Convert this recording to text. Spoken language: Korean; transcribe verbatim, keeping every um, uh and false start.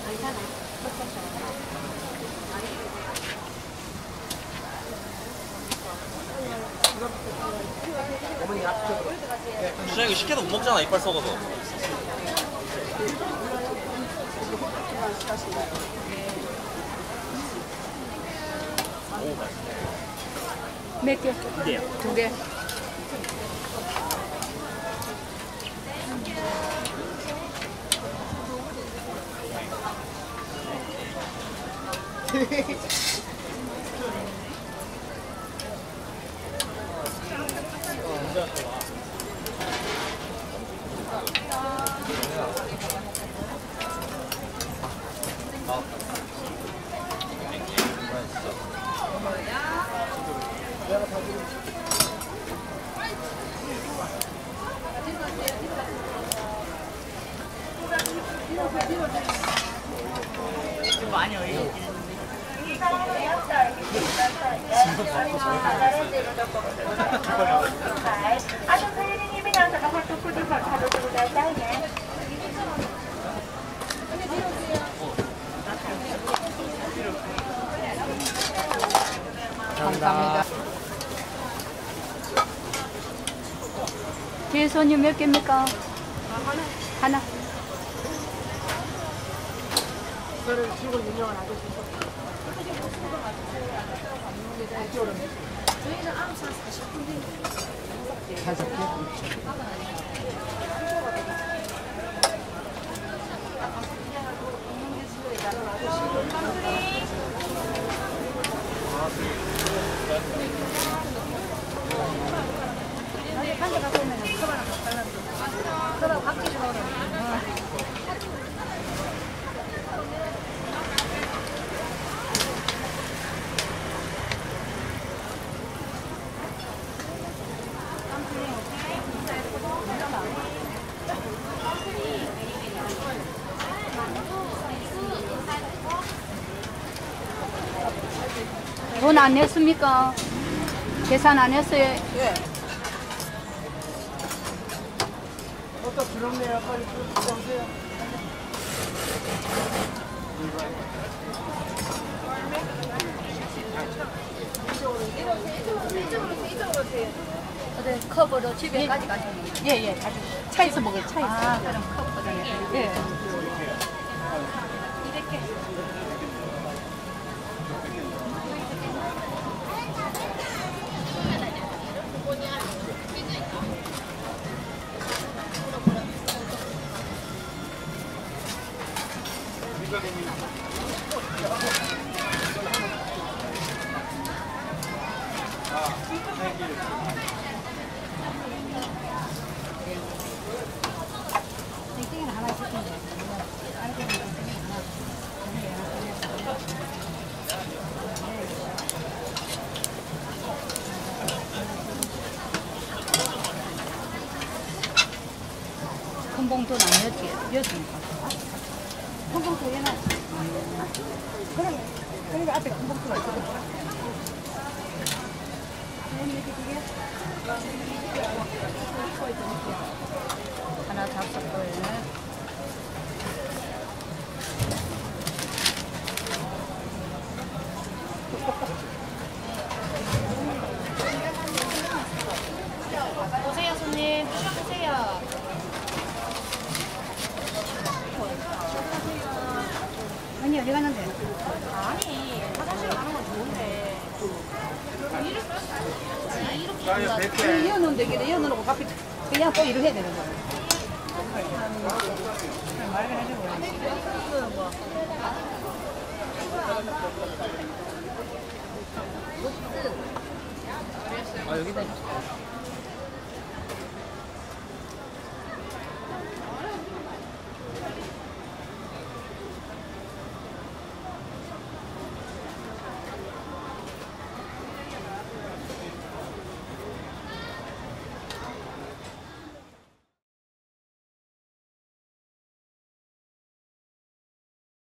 진짜 이거 시켜도 못 먹잖아, 이빨 썩어서. 오, 맛있네. 몇 개? 두 개요. 두 개. 많이요. 감사합니다. 뒤에 손님 몇 개입니까? 하나. 하나. 그거를 지금 유명한 아저씨. 저희는 아홉 시 사십 분 뒤에. 다섯 개? 한개 갖고 오면 컵 하나 더 달라고. 컵하고 각기 좀 넣어라. 돈 안 냈습니까? 계산 안 했어요? 예. 어떤 부럽네요. 빨리 들어오세요. 어디 컵으로 집에까지 가시는 거예요? 예, 예. 가지고. 차에서 먹을 차에서. 아, 그럼 컵으로 해드릴게요. 예. 이렇게. 땡땡이는 하나 시키면 돼. 큰 봉투는 몇 개? 였습니까? 큰 봉투 해놔. 그래. 그러니까 앞에 큰 봉투가 있거든. 하나 잡숫고요. 오세요, 손님. 드셔보세요. 언니 어디 갔는데? 아니, 화장실 가는 건 좋은데. 이렇게. 이어놓으면 되겠네. 이어놓고 카피 그냥 또 일을 해야 되는 거야. 말을 해주고. 아, 여기다.